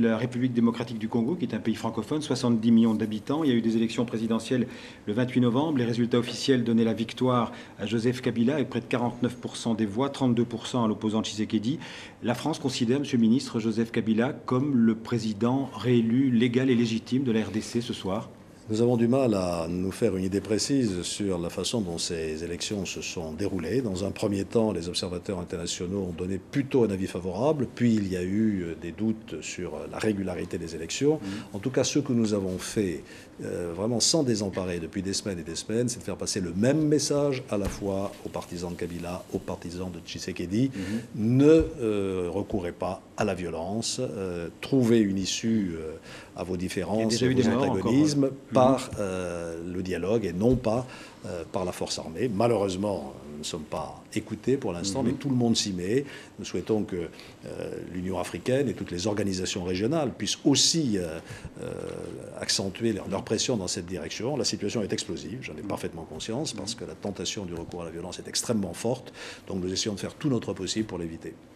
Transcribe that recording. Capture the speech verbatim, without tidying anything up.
la République démocratique du Congo, qui est un pays francophone, soixante-dix millions d'habitants. Il y a eu des élections présidentielles le vingt-huit novembre. Les résultats officiels donnaient la victoire à Joseph Kabila avec près de quarante-neuf pour cent des voix, trente-deux pour cent à l'opposant Tshisekedi. La France considère, Monsieur le ministre, Joseph Kabila comme le président réélu légal et légitime de la R D C ce soir. Nous avons du mal à nous faire une idée précise sur la façon dont ces élections se sont déroulées. Dans un premier temps, les observateurs internationaux ont donné plutôt un avis favorable, puis il y a eu des doutes sur la régularité des élections. Mmh. En tout cas, ce que nous avons fait, euh, vraiment sans désemparer depuis des semaines et des semaines, c'est de faire passer le même message à la fois aux partisans de Kabila, aux partisans de Tshisekedi. Mmh. Ne euh, recourez pas à la violence, euh, trouvez une issue euh, à vos différences, à vos antagonismes, par euh, le dialogue et non pas euh, par la force armée. Malheureusement, nous ne sommes pas écoutés pour l'instant, mm-hmm. mais tout le monde s'y met. Nous souhaitons que euh, l'Union africaine et toutes les organisations régionales puissent aussi euh, euh, accentuer leur, leur pression dans cette direction. La situation est explosive, j'en ai parfaitement conscience, parce que la tentation du recours à la violence est extrêmement forte. Donc nous essayons de faire tout notre possible pour l'éviter.